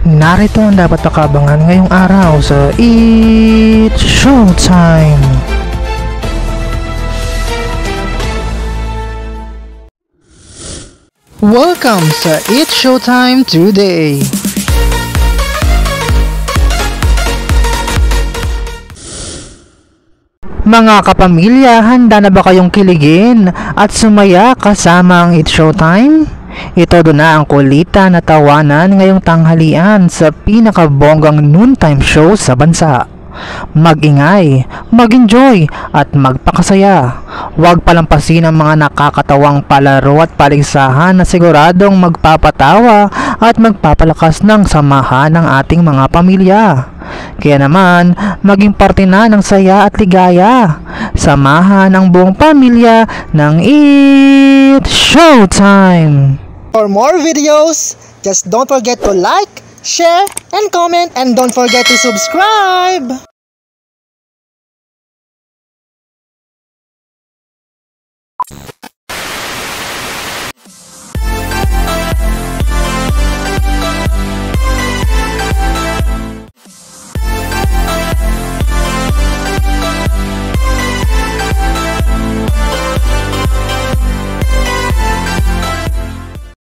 Narito ang dapat pakabangan ngayong araw sa It's Showtime! Welcome sa It's Showtime today! Mga kapamilya, handa na ba kayong kiligin at sumaya kasama ang It's Showtime? Ito doon na ang kulitan na tawanan ngayong tanghalian sa pinakabonggang noontime show sa bansa. Mag-ingay, mag-enjoy at magpakasaya. Huwag palampasin ang mga nakakatawang palaro at paligsahan na siguradong magpapatawa at magpapalakas ng samahan ng ating mga pamilya. Kaya naman, maging parte na ng saya at ligaya. Samahan ang buong pamilya ng It's Showtime! For more videos, just don't forget to like, share, and comment, and don't forget to subscribe!